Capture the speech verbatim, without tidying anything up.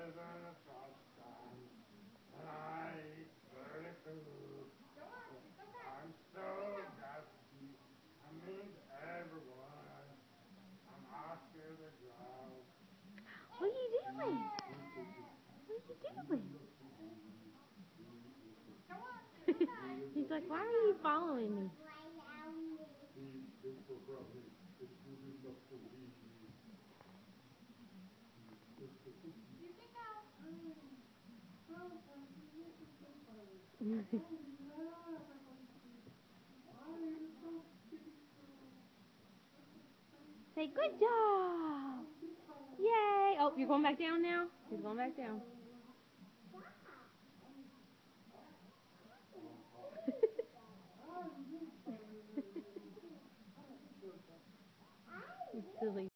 What are you doing? What are you doing? He's like, why are you following me? Say, good job. Yay. Oh, you're going back down now? He's going back down. Silly.